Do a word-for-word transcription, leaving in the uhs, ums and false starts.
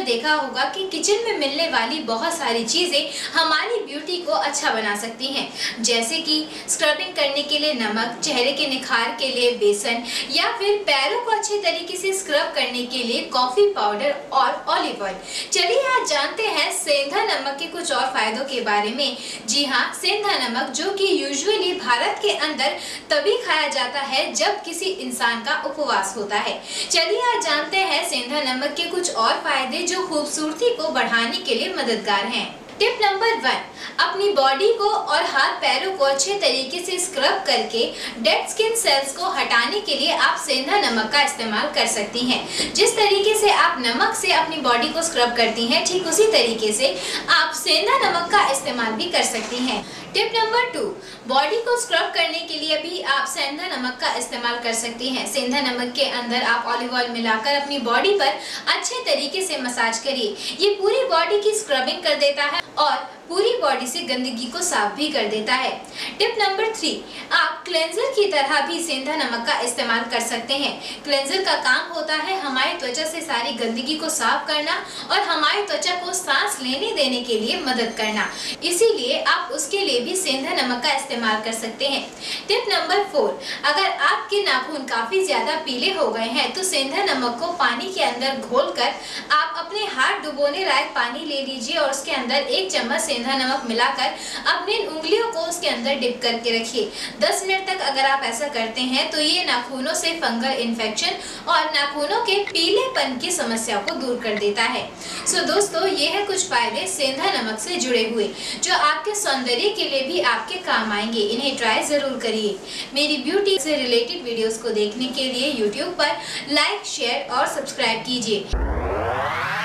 देखा होगा कि किचन में मिलने वाली बहुत सारी चीजें हमारी ब्यूटी को अच्छा बना सकती हैं, जैसे कि स्क्रबिंग करने के लिए नमक, चेहरे के निखार के लिए बेसन या फिर पैरों को अच्छे तरीके से स्क्रब करने के लिए कॉफी पाउडर और ऑलिव ऑयल। चलिए आज जानते हैं सेंधा नमक के कुछ और फायदों के बारे में। जी हाँ, सेंधा नमक जो कि यूजुअली भारत के अंदर तभी खाया जाता है जब किसी इंसान का उपवास होता है। चलिए आज जानते हैं सेंधा नमक के कुछ और फायदे जो खूबसूरती को बढ़ाने के लिए मददगार हैं। टिप नंबर वन, अपनी बॉडी को और हाथ पैरों को अच्छे तरीके से स्क्रब करके डेड स्किन सेल्स को हटाने के लिए आप सेंधा नमक का इस्तेमाल कर सकती हैं। जिस तरीके से आप नमक से अपनी बॉडी को स्क्रब करती हैं, ठीक उसी तरीके से आप सेंधा नमक का इस्तेमाल भी कर सकती हैं। टिप नंबर टू, बॉडी को स्क्रब करने के लिए भी आप सेंधा नमक का इस्तेमाल कर सकती हैं। सेंधा नमक के अंदर आप ऑलिव ऑयल मिलाकर अपनी बॉडी पर अच्छे तरीके से मसाज करिए। ये पूरी बॉडी की स्क्रबिंग कर देता है और पूरी बॉडी से गंदगी को साफ भी कर देता है। टिप नंबर थ्री, आप क्लेंजर की तरह भी सेंधा नमक का इस्तेमाल कर सकते हैं। क्लेंजर का काम होता है हमारी त्वचा से सारी गंदगी को साफ करना और हमारी त्वचा को सांस लेने देने के लिए मदद करना, इसीलिए आप उसके लिए भी सेंधा नमक का इस्तेमाल कर सकते हैं। टिप नंबर फोर, अगर आपके नाखून काफी ज्यादा पीले हो गए हैं तो सेंधा नमक को पानी के अंदर घोलकर आप अपने हाथ डुबोने लायक पानी ले लीजिए और उसके अंदर एक चम्मच सेंधा नमक मिलाकर अपनी उंगलियों को उसके अंदर डिप करके रखिए। दस मिनट तक अगर आप ऐसा करते हैं तो ये नाखूनों से फंगल इन्फेक्शन और नाखूनों के पीलेपन की समस्या को दूर कर देता है। सो दोस्तों, ये है कुछ फायदे सेंधा नमक से जुड़े हुए जो आपके सौंदर्य के लिए भी आपके काम आएंगे। इन्हें ट्राई जरूर करिए। मेरी ब्यूटी से रिलेटेड वीडियोस को देखने के लिए यूट्यूब पर लाइक, शेयर और सब्सक्राइब कीजिए।